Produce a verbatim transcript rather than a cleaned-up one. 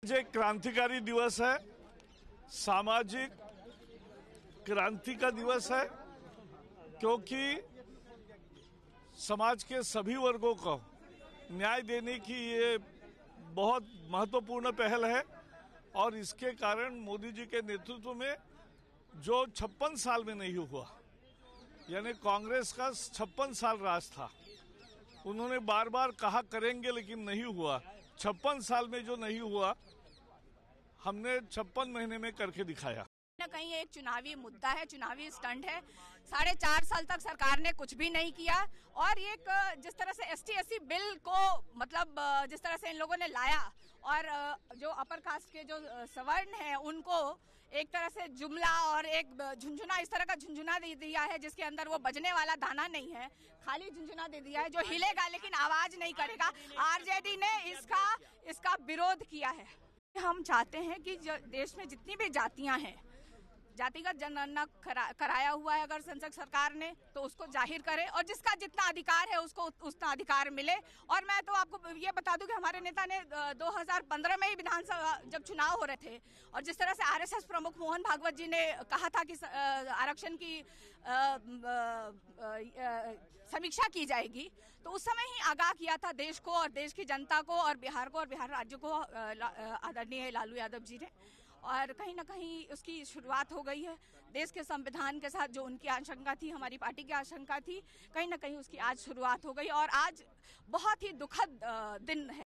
आज एक क्रांतिकारी दिवस है, सामाजिक क्रांति का दिवस है, क्योंकि समाज के सभी वर्गों को न्याय देने की ये बहुत महत्वपूर्ण पहल है। और इसके कारण मोदी जी के नेतृत्व में जो छप्पन साल में नहीं हुआ, यानी कांग्रेस का छप्पन साल राज था, उन्होंने बार बार कहा करेंगे लेकिन नहीं हुआ। छप्पन साल में जो नहीं हुआ, हमने छप्पन महीने में करके दिखाया। न कहीं एक चुनावी मुद्दा है, चुनावी स्टंट है। साढ़े चार साल तक सरकार ने कुछ भी नहीं किया। और एक जिस तरह से S T S C bill को मतलब जिस तरह से इन लोगों ने लाया और जो अपर कास्ट के जो सवर्ण हैं उनको एक तरह से जुमला और एक झुंझुना, इस तरह का झुंझुना दे दिया है जिसके अंदर वो बजने वाला दाना नहीं है, खाली झुंझुना दे दिया है जो हिलेगा लेकिन आवाज नहीं करेगा। आर जे डी ने इसका इसका विरोध किया है। हम चाहते हैं कि देश में जितनी भी जातियां हैं, जातिगत जनगणना करा, कराया हुआ है अगर संसद सरकार ने, तो उसको जाहिर करे और जिसका जितना अधिकार है उसको उतना अधिकार मिले। और मैं तो आपको ये बता दूं कि हमारे नेता ने दो हज़ार पंद्रह में ही विधानसभा जब चुनाव हो रहे थे और जिस तरह से आर एस एस प्रमुख मोहन भागवत जी ने कहा था कि आरक्षण की आ, आ, आ, समीक्षा की जाएगी, तो उस समय ही आगाह किया था देश को और देश की जनता को और बिहार को और बिहार राज्य को आदरणीय लालू यादव जी ने। और कहीं ना कहीं उसकी शुरुआत हो गई है। देश के संविधान के साथ जो उनकी आशंका थी, हमारी पार्टी की आशंका थी, कहीं ना कहीं उसकी आज शुरुआत हो गई और आज बहुत ही दुखद दिन है।